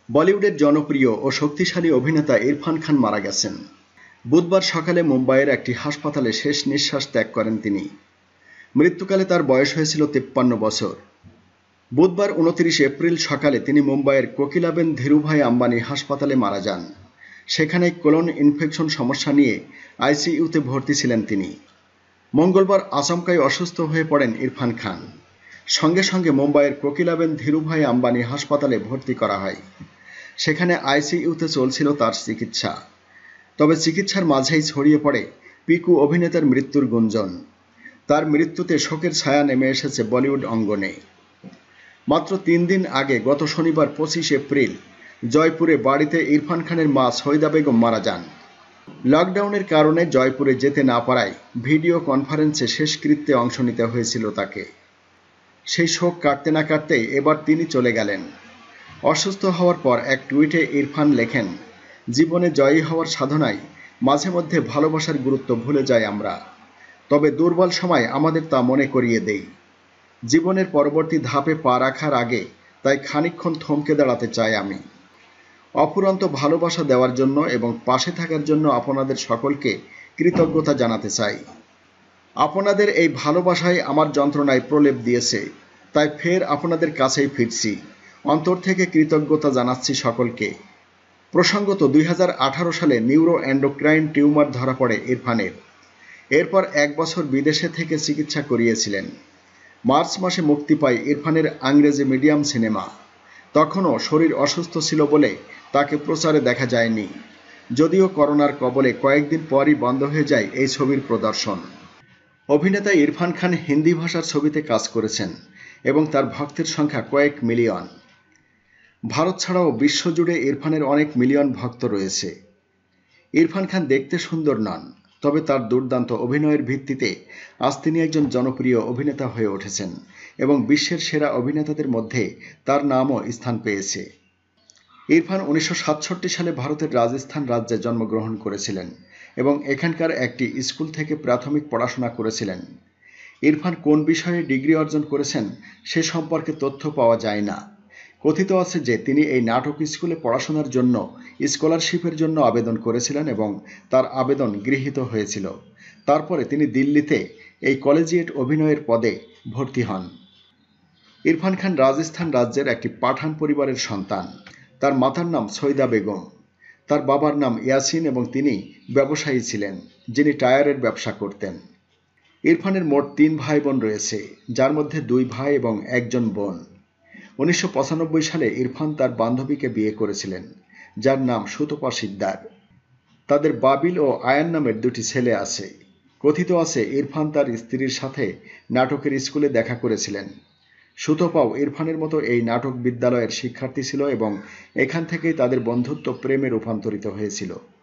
বলিউডের জনপ্রিয় ও শক্তিশালী অভিনেতা ইরফান খান মারা গেছেন। বুধবার সকালে মুম্বাইয়ের একটি হাসপাতালে শেষ নিঃশ্বাস ত্যাগ করেন তিনি। মৃত্যুকালে তার বয়স হয়েছিল 53 বছর। বুধবার 29 এপ্রিল সকালে তিনি মুম্বাইয়ের কোকিলাবেন ধীরুভাই আম্বানি হাসপাতালে মারা যান। সেখানে কোলন ইনফেকশন সমস্যা নিয়ে আইসিইউতে ভর্তি ছিলেন তিনি। মঙ্গলবার আচমকাই অসুস্থ হয়ে পড়েন ইরফান খান। সঙ্গে সঙ্গে মুম্বাইয়ের কোকিলাবেন ধীরুভাই আম্বানি হাসপাতালে ভর্তি করা হয়। সেখানে আইসিইউতে চলছিল তার চিকিৎসা। তবে চিকিৎসার মাঝেই ছড়িয়ে পড়ে পিকু অভিনেতার মৃত্যুর গুঞ্জন। তার মৃত্যুতে শোকের ছায়া নেমে এসেছে বলিউড অঙ্গনে। মাত্র 3 দিন আগে গত শনিবার 25 এপ্রিল জয়পুরে বাড়িতে ইরফান খানের মা সৈদা বেগম মারা যান। লকডাউনের কারণে জয়পুরে যেতে না পারায় ভিডিও কনফারেন্সে শেষকৃত্যে অংশ নিতে হয়েছিল তাকে। সেই শোক কাটতে না কাটতেই এবার তিনি চলে গেলেন। অসুস্থ হওয়ার পর এক টুইটে ইরফান লেখেন, জীবনে জয়ী হওয়ার সাধনায় মাঝে মধ্যে ভালোবাসার গুরুত্ব ভুলে যাই আমরা, তবে দুর্বল সময় আমাদের তা মনে করিয়ে দেই। জীবনের পরবর্তী ধাপে পা রাখার আগে তাই খানিকক্ষণ থমকে দাঁড়াতে চাই আমি। অফুরন্ত ভালোবাসা দেওয়ার জন্য এবং পাশে থাকার জন্য আপনাদের সকলকে কৃতজ্ঞতা জানাতে চাই। আপনাদের এই ভালোবাসায় আমার যন্ত্রণায় প্রলেপ দিয়েছে, তাই ফের আপনাদের কাছেই ফিরছি। অন্তর থেকে কৃতজ্ঞতা জানাচ্ছি সকলকে। প্রসঙ্গত 2018 সালে নিউরো এন্ডোক্রাইন টিউমার ধরা পড়ে ইরফানের। এরপর 1 বছর বিদেশে থেকে চিকিৎসা করিয়েছিলেন। মার্চ মাসে মুক্তি পায় ইরফানের ইংরেজি মিডিয়াম সিনেমা। তখনও শরীর অসুস্থ ছিল বলে তাকে প্রচারে দেখা যায়নি, যদিও করোনার কবলে কয়েকদিন পরই বন্ধ হয়ে যায় এই ছবির প্রদর্শন। অভিনেতা ইরফান খান হিন্দি ভাষার ছবিতে কাজ করেছেন এবং তার ভক্তের সংখ্যা কয়েক মিলিয়ন। ভারত ছাড়াও বিশ্বজুড়ে ইরফানের অনেক মিলিয়ন ভক্ত রয়েছে। ইরফান খান দেখতে সুন্দর নন, তবে তার দুর্দান্ত অভিনয়ের ভিত্তিতে আজ তিনি একজন জনপ্রিয় অভিনেতা হয়ে উঠেছেন এবং বিশ্বের সেরা অভিনেতাদের মধ্যে তার নামও স্থান পেয়েছে। ইরফান 1967 সালে ভারতের রাজস্থান রাজ্যে জন্মগ্রহণ করেছিলেন এবং এখানকার একটি স্কুল থেকে প্রাথমিক পড়াশোনা করেছিলেন। ইরফান কোন বিষয়ে ডিগ্রি অর্জন করেছেন সে সম্পর্কে তথ্য পাওয়া যায় না। কথিত আছে যে তিনি এই নাটক স্কুলে পড়াশোনার জন্য স্কলারশিপের জন্য আবেদন করেছিলেন এবং তার আবেদন গৃহীত হয়েছিল। তারপরে তিনি দিল্লিতে এই কলেজিয়েট অভিনয়ের পদে ভর্তি হন। ইরফান খান রাজস্থান রাজ্যের একটি পাঠান পরিবারের সন্তান। তার মাতার নাম সৈদা বেগম, তার বাবার নাম ইয়াসিন এবং তিনি ব্যবসায়ী ছিলেন, যিনি টায়ারের ব্যবসা করতেন। ইরফানের মোট 3 ভাই বোন রয়েছে, যার মধ্যে 2 ভাই এবং 1 বোন। 1995 সালে ইরফান তার বান্ধবীকে বিয়ে করেছিলেন, যার নাম সুতপা শিকদার। তাদের বাবিল ও আয়ান নামের 2টি ছেলে আছে। কথিত আছে ইরফান তার স্ত্রীর সাথে নাটকের স্কুলে দেখা করেছিলেন। সুতপাও ইরফানের মতো এই নাটক বিদ্যালয়ের শিক্ষার্থী ছিল এবং এখান থেকেই তাদের বন্ধুত্ব প্রেমে রূপান্তরিত হয়েছিল।